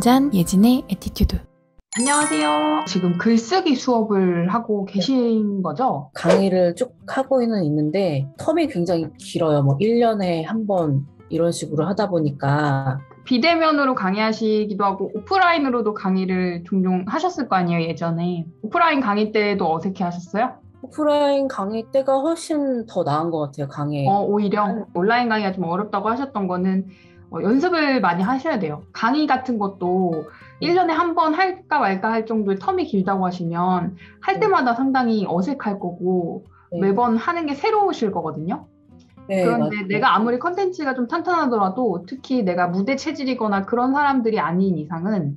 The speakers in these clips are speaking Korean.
한잔 예진의 에티튜드. 안녕하세요. 지금 글쓰기 수업을 하고 계신 거죠? 강의를 쭉 하고는 있는데 텀이 굉장히 길어요. 뭐 1년에 한 번 이런 식으로 하다 보니까 비대면으로 강의하시기도 하고 오프라인으로도 강의를 종종 하셨을 거 아니에요, 예전에. 오프라인 강의 때도 어색해 하셨어요? 오프라인 강의 때가 훨씬 더 나은 것 같아요. 강의. 오히려 온라인 강의가 좀 어렵다고 하셨던 거는 연습을 많이 하셔야 돼요. 강의 같은 것도 1년에 한 번 할까 말까 할 정도의 텀이 길다고 하시면 할 때마다 상당히 어색할 거고 네. 매번 하는 게 새로우실 거거든요. 네, 그런데 맞아요. 내가 아무리 컨텐츠가 좀 탄탄하더라도 특히 내가 무대 체질이거나 그런 사람들이 아닌 이상은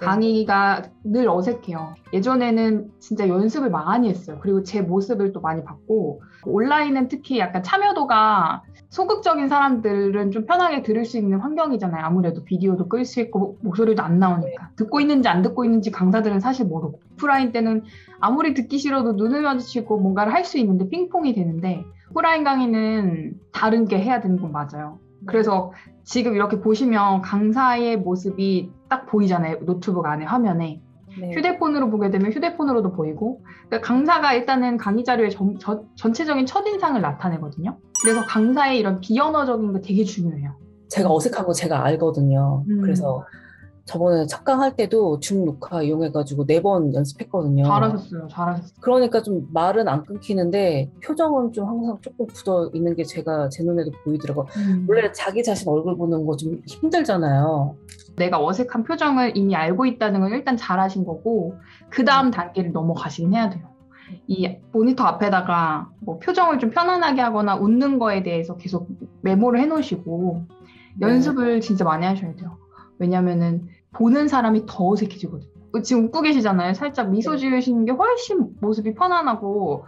강의가 늘 어색해요. 예전에는 진짜 연습을 많이 했어요. 그리고 제 모습을 또 많이 봤고 온라인은 특히 약간 참여도가 소극적인 사람들은 좀 편하게 들을 수 있는 환경이잖아요. 아무래도 비디오도 끌 수 있고 목소리도 안 나오니까. 듣고 있는지 안 듣고 있는지 강사들은 사실 모르고. 오프라인 때는 아무리 듣기 싫어도 눈을 마주치고 뭔가를 할 수 있는데 핑퐁이 되는데 오프라인 강의는 다른 게 해야 되는 건 맞아요. 그래서 지금 이렇게 보시면 강사의 모습이 딱 보이잖아요. 노트북 안에 화면에. 네. 휴대폰으로 보게 되면 휴대폰으로도 보이고 그러니까 강사가 일단은 강의 자료의 전체적인 첫인상을 나타내거든요. 그래서 강사의 이런 비언어적인 게 되게 중요해요. 제가 어색한 거 제가 알거든요. 그래서 저번에 첫 강 할 때도 줌 녹화 이용해가지고 4번 연습했거든요. 잘하셨어요. 그러니까 좀 말은 안 끊기는데 표정은 좀 항상 조금 굳어 있는 게 제 눈에도 보이더라고요. 원래 자기 자신 얼굴 보는 거 좀 힘들잖아요. 내가 어색한 표정을 이미 알고 있다는 건 일단 잘하신 거고 그 다음 단계를 넘어가시긴 해야 돼요. 이 모니터 앞에다가 뭐 표정을 좀 편안하게 하거나 웃는 거에 대해서 계속 메모를 해놓으시고 연습을 진짜 많이 하셔야 돼요. 왜냐면은 보는 사람이 더 어색해지거든요. 지금 웃고 계시잖아요. 살짝 미소 지으시는 게 훨씬 모습이 편안하고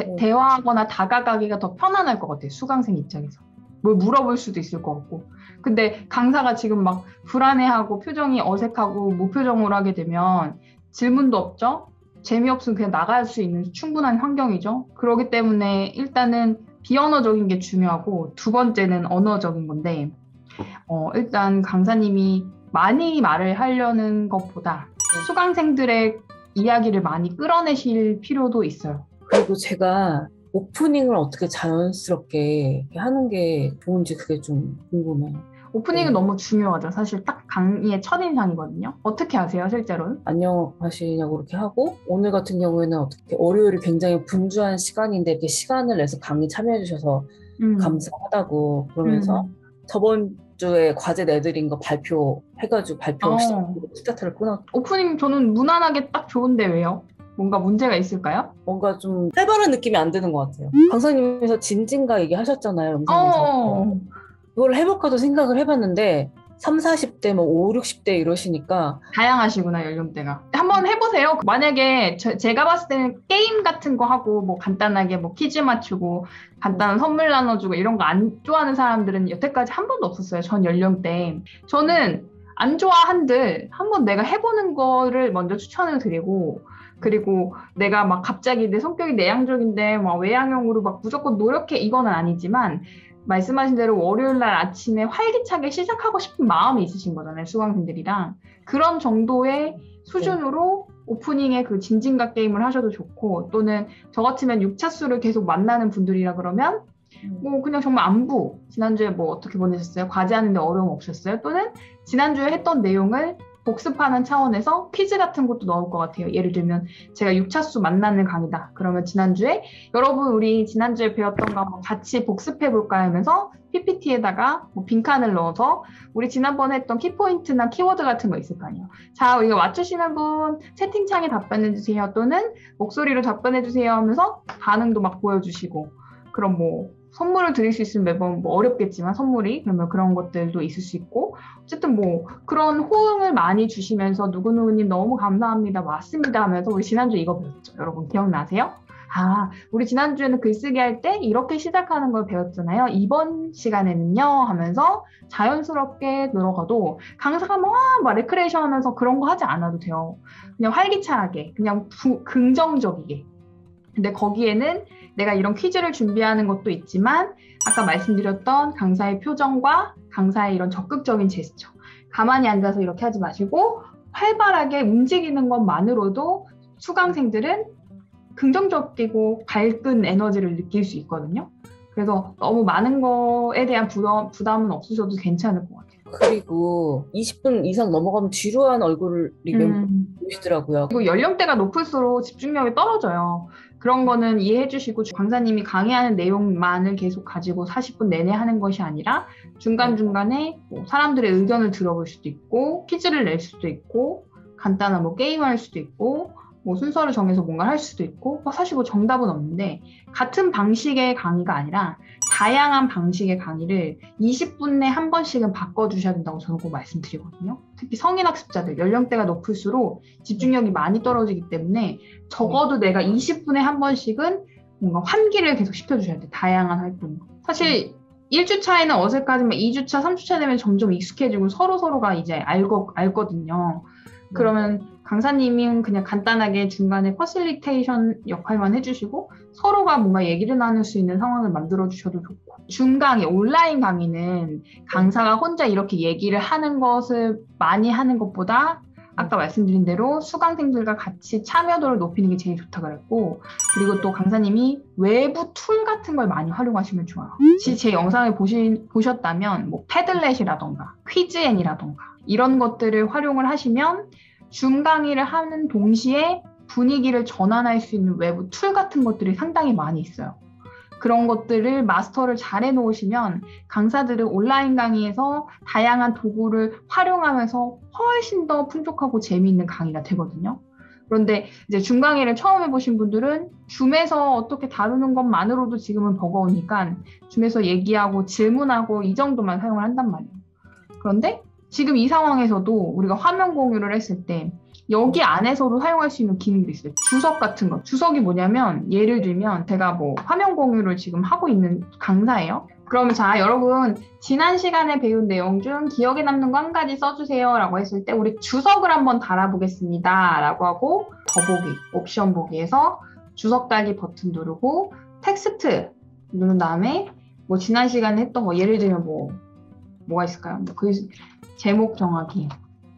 대화하거나 다가가기가 더 편안할 것 같아요. 수강생 입장에서. 뭘 물어볼 수도 있을 것 같고. 근데 강사가 지금 막 불안해하고 표정이 어색하고 무표정으로 하게 되면 질문도 없죠? 재미없으면 그냥 나갈 수 있는 충분한 환경이죠. 그렇기 때문에 일단은 비언어적인 게 중요하고 두 번째는 언어적인 건데 일단 강사님이 많이 말을 하려는 것보다 수강생들의 이야기를 많이 끌어내실 필요도 있어요. 그리고 제가 오프닝을 어떻게 자연스럽게 하는 게 좋은지 그게 좀 궁금해요. 오프닝은 너무 중요하죠. 사실 딱 강의의 첫인상이거든요. 어떻게 하세요, 실제로는? 안녕하시냐고 이렇게 하고 오늘 같은 경우에는 어떻게 월요일이 굉장히 분주한 시간인데 이렇게 시간을 내서 강의 참여해 주셔서 감사하다고 그러면서 저번 주에 과제 내드린 거 발표해가지고 발표 스타트를 끊었고 오프닝 저는 무난하게 딱 좋은데 왜요? 뭔가 문제가 있을까요? 뭔가 좀 활발한 느낌이 안 드는 것 같아요. 강사님께서 진진가 얘기하셨잖아요. 영상에서. 그걸 해볼까도 생각을 해봤는데 30, 40대, 뭐 5, 60대 이러시니까 다양하시구나, 연령대가. 한번 해보세요. 만약에 제가 봤을 때는 게임 같은 거 하고 뭐 간단하게 뭐 퀴즈 맞추고 간단한 선물 나눠주고 이런 거 안 좋아하는 사람들은 여태까지 한 번도 없었어요. 전 연령대. 저는 안 좋아한들 한번 내가 해보는 거를 먼저 추천을 드리고 그리고 내가 막 갑자기 내 성격이 내향적인데 막 외향형으로 막 무조건 노력해 이거는 아니지만 말씀하신 대로 월요일 날 아침에 활기차게 시작하고 싶은 마음이 있으신 거잖아요. 수강생들이랑. 그런 정도의 수준으로 오프닝에 그 진진가 게임을 하셔도 좋고 또는 저 같으면 6차수를 계속 만나는 분들이라 그러면 뭐 그냥 정말 안부 지난주에 뭐 어떻게 보내셨어요? 과제하는데 어려움 없으셨어요? 또는 지난주에 했던 내용을 복습하는 차원에서 퀴즈 같은 것도 넣을 것 같아요. 예를 들면 제가 6차수 만나는 강의다. 그러면 지난주에 여러분 우리 지난주에 배웠던 거 한번 같이 복습해볼까 하면서 PPT에다가 뭐 빈칸을 넣어서 우리 지난번에 했던 키포인트나 키워드 같은 거 있을 거 아니에요. 자, 이거 맞추시는 분 채팅창에 답변해주세요. 또는 목소리로 답변해주세요 하면서 반응도 막 보여주시고 그럼 뭐 선물을 드릴 수 있으면 매번 뭐 어렵겠지만 선물이 그러면 그런 것들도 있을 수 있고 어쨌든 뭐 그런 호응을 많이 주시면서 누구누구님 너무 감사합니다 맞습니다 하면서 우리 지난주에 이거 배웠죠. 여러분 기억나세요? 우리 지난주에는 글쓰기 할 때 이렇게 시작하는 걸 배웠잖아요. 이번 시간에는요 하면서 자연스럽게 들어가도 강사가 막 레크레이션 하면서 그런 거 하지 않아도 돼요. 그냥 활기차게 그냥 긍정적이게. 근데 거기에는 내가 이런 퀴즈를 준비하는 것도 있지만 아까 말씀드렸던 강사의 표정과 강사의 이런 적극적인 제스처 가만히 앉아서 이렇게 하지 마시고 활발하게 움직이는 것만으로도 수강생들은 긍정적이고 밝은 에너지를 느낄 수 있거든요. 그래서 너무 많은 거에 대한 부담은 없으셔도 괜찮을 것 같아요. 그리고 20분 이상 넘어가면 지루한 얼굴이 보이시더라고요. 그리고 연령대가 높을수록 집중력이 떨어져요. 그런 거는 이해해 주시고 강사님이 강의하는 내용만을 계속 가지고 40분 내내 하는 것이 아니라 중간중간에 뭐 사람들의 의견을 들어볼 수도 있고 퀴즈를 낼 수도 있고 간단한 뭐 게임을 할 수도 있고 뭐 순서를 정해서 뭔가 할 수도 있고 사실 뭐 정답은 없는데 같은 방식의 강의가 아니라 다양한 방식의 강의를 20분 내 한 번씩은 바꿔주셔야 된다고 저는 꼭 말씀드리거든요. 특히 성인학습자들 연령대가 높을수록 집중력이 많이 떨어지기 때문에 적어도 내가 20분에 한 번씩은 뭔가 환기를 계속 시켜주셔야 돼요. 다양한 활동. 사실 1주 차에는 어색하지만 2주차, 3주차 되면 점점 익숙해지고 서로가 이제 알거든요. 그러면 강사님은 그냥 간단하게 중간에 퍼실리테이션 역할만 해주시고 서로가 뭔가 얘기를 나눌 수 있는 상황을 만들어 주셔도 좋고 줌강의 온라인 강의는 강사가 혼자 이렇게 얘기를 하는 것을 많이 하는 것보다 아까 말씀드린 대로 수강생들과 같이 참여도를 높이는 게 제일 좋다 그랬고 그리고 또 강사님이 외부 툴 같은 걸 많이 활용하시면 좋아요. 혹시 제 영상을 보셨다면 뭐 패들렛이라던가 퀴즈앤이라던가 이런 것들을 활용을 하시면 줌 강의를 하는 동시에 분위기를 전환할 수 있는 외부 툴 같은 것들이 상당히 많이 있어요. 그런 것들을 마스터를 잘 해놓으시면 강사들은 온라인 강의에서 다양한 도구를 활용하면서 훨씬 더 풍족하고 재미있는 강의가 되거든요. 그런데 이제 줌 강의를 처음 해보신 분들은 줌에서 어떻게 다루는 것만으로도 지금은 버거우니까 줌에서 얘기하고 질문하고 이 정도만 사용을 한단 말이에요. 그런데 지금 이 상황에서도 우리가 화면 공유를 했을 때 여기 안에서도 사용할 수 있는 기능도 있어요. 주석 같은 거. 주석이 뭐냐면 예를 들면 제가 뭐 화면 공유를 지금 하고 있는 강사예요. 그러면 자 여러분 지난 시간에 배운 내용 중 기억에 남는 거 한 가지 써주세요 라고 했을 때 우리 주석을 한번 달아보겠습니다 라고 하고 더보기, 옵션 보기에서 주석 달기 버튼 누르고 텍스트 누른 다음에 뭐 지난 시간에 했던 거 예를 들면 뭐가 있을까요? 그 제목 정하기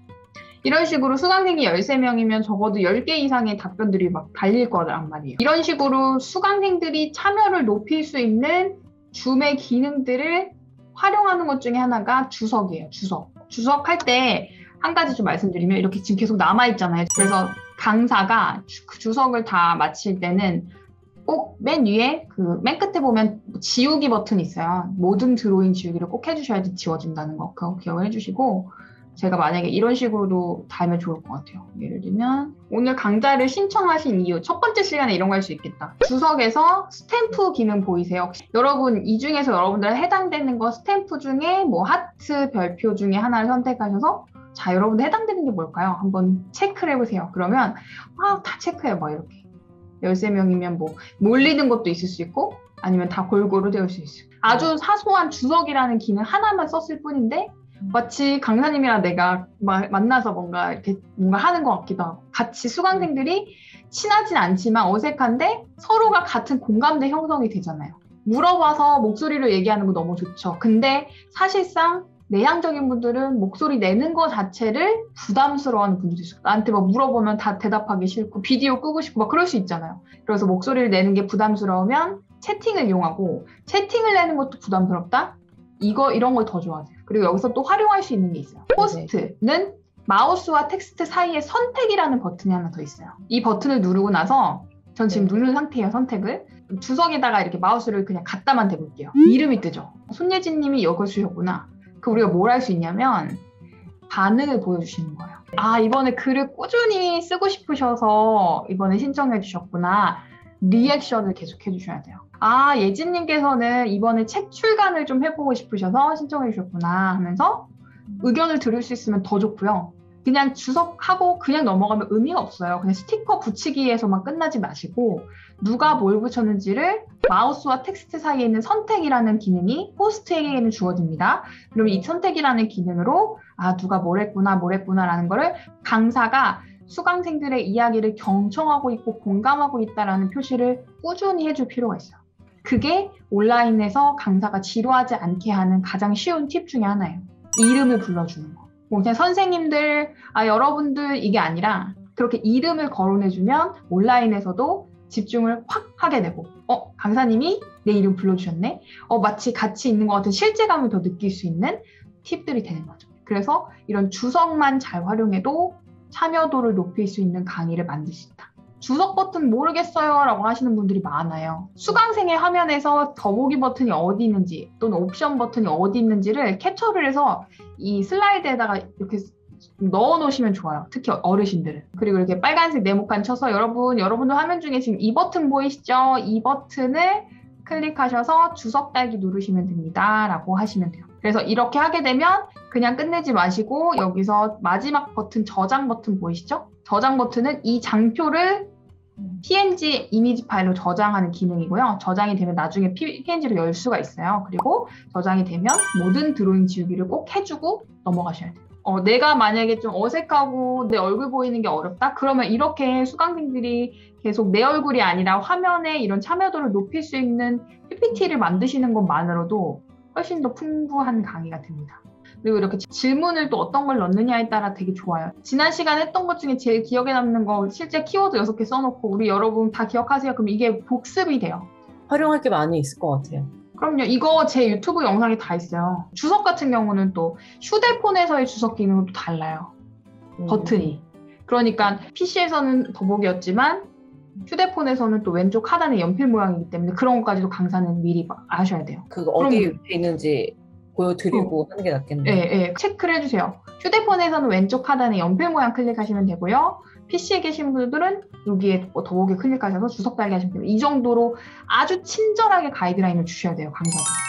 이런 식으로 수강생이 13명이면 적어도 10개 이상의 답변들이 막 달릴 거란 말이에요. 이런 식으로 수강생들이 참여를 높일 수 있는 줌의 기능들을 활용하는 것 중에 하나가 주석이에요. 주석할 때 한 가지 좀 말씀드리면 이렇게 지금 계속 남아있잖아요. 그래서 강사가 그 주석을 다 마칠 때는 꼭 맨 위에 맨 끝에 보면 지우기 버튼이 있어요. 모든 드로잉 지우기를 꼭 해주셔야지 지워진다는 거 그거 기억을 해주시고 제가 만약에 이런 식으로도 달면 좋을 것 같아요. 예를 들면 오늘 강좌를 신청하신 이유 첫 번째 시간에 이런 거 할 수 있겠다. 주석에서 스탬프 기능 보이세요? 혹시? 여러분 이 중에서 여러분들 해당되는 거 스탬프 중에 뭐 하트 별표 중에 하나를 선택하셔서 자 여러분들 해당되는 게 뭘까요? 한번 체크를 해보세요. 그러면 다 체크해요. 막 이렇게 13명이면 뭐 몰리는 것도 있을 수 있고 아니면 다 골고루 되어 수 있어요. 아주 사소한 주석이라는 기능 하나만 썼을 뿐인데 마치 강사님이랑 내가 만나서 뭔가 하는 것 같기도 하고 같이 수강생들이 친하진 않지만 어색한데 서로가 같은 공감대 형성이 되잖아요. 물어봐서 목소리로 얘기하는 거 너무 좋죠. 근데 사실상 내향적인 분들은 목소리 내는 거 자체를 부담스러워하는 분들도 있어요. 나한테 막 물어보면 다 대답하기 싫고 비디오 끄고 싶고 막 그럴 수 있잖아요. 그래서 목소리를 내는 게 부담스러우면 채팅을 이용하고 채팅을 내는 것도 부담스럽다? 이런 걸 더 좋아하세요. 그리고 여기서 또 활용할 수 있는 게 있어요. 포스트는 마우스와 텍스트 사이에 선택이라는 버튼이 하나 더 있어요. 이 버튼을 누르고 나서 전 지금 누른 상태예요. 선택을. 주석에다가 이렇게 마우스를 그냥 갖다만 대볼게요. 이름이 뜨죠. 손예진 님이 이걸 주셨구나. 우리가 뭘 할 수 있냐면 반응을 보여주시는 거예요. 이번에 글을 꾸준히 쓰고 싶으셔서 이번에 신청해 주셨구나. 리액션을 계속 해주셔야 돼요. 예진님께서는 이번에 책 출간을 좀 해보고 싶으셔서 신청해 주셨구나 하면서 의견을 들을 수 있으면 더 좋고요. 그냥 주석하고 그냥 넘어가면 의미가 없어요. 그냥 스티커 붙이기에서만 끝나지 마시고 누가 뭘 붙였는지를 마우스와 텍스트 사이에 있는 선택이라는 기능이 호스트에게는 주어집니다. 그러면 이 선택이라는 기능으로 누가 뭘 했구나라는 거를 강사가 수강생들의 이야기를 경청하고 있고 공감하고 있다라는 표시를 꾸준히 해줄 필요가 있어요. 그게 온라인에서 강사가 지루하지 않게 하는 가장 쉬운 팁 중에 하나예요. 이름을 불러주는 거. 뭐 그냥 선생님들, 여러분들 이게 아니라 그렇게 이름을 거론해주면 온라인에서도 집중을 확 하게 되고, 강사님이 내 이름 불러주셨네? 마치 같이 있는 것 같은 실제감을 더 느낄 수 있는 팁들이 되는 거죠. 그래서 이런 주석만 잘 활용해도 참여도를 높일 수 있는 강의를 만들 수 있다. 주석 버튼 모르겠어요 라고 하시는 분들이 많아요. 수강생의 화면에서 더보기 버튼이 어디 있는지 또는 옵션 버튼이 어디 있는지를 캡처를 해서 이 슬라이드에다가 이렇게 넣어 놓으시면 좋아요. 특히 어르신들은. 그리고 이렇게 빨간색 네모칸 쳐서 여러분들 화면 중에 지금 이 버튼 보이시죠? 이 버튼을 클릭하셔서 주석 달기 누르시면 됩니다 라고 하시면 돼요. 그래서 이렇게 하게 되면 그냥 끝내지 마시고 여기서 마지막 버튼 저장 버튼 보이시죠? 저장 버튼은 이 장표를 PNG 이미지 파일로 저장하는 기능이고요. 저장이 되면 나중에 PNG로 열 수가 있어요. 그리고 저장이 되면 모든 드로잉 지우기를 꼭 해주고 넘어가셔야 돼요. 내가 만약에 좀 어색하고 내 얼굴 보이는 게 어렵다? 그러면 이렇게 수강생들이 계속 내 얼굴이 아니라 화면에 이런 참여도를 높일 수 있는 PPT를 만드시는 것만으로도 훨씬 더 풍부한 강의가 됩니다. 그리고 이렇게 질문을 또 어떤 걸 넣느냐에 따라 되게 좋아요. 지난 시간에 했던 것 중에 제일 기억에 남는 거 실제 키워드 6개 써놓고 우리 여러분 다 기억하세요? 그럼 이게 복습이 돼요. 활용할 게 많이 있을 것 같아요. 그럼요. 이거 제 유튜브 영상에 다 있어요. 주석 같은 경우는 또 휴대폰에서의 주석 기능은 또 달라요. 버튼이. 그러니까 PC에서는 더보기였지만 휴대폰에서는 또 왼쪽 하단에 연필 모양이기 때문에 그런 것까지도 강사는 미리 아셔야 돼요. 그거 어디에 있는지 보여드리고 하는 게 낫겠네요. 네, 체크를 해주세요. 휴대폰에서는 왼쪽 하단에 연필 모양 클릭하시면 되고요. PC에 계신 분들은 여기에 더보기 클릭하셔서 주석 달기 하시면 됩니다. 이 정도로 아주 친절하게 가이드라인을 주셔야 돼요, 강사들.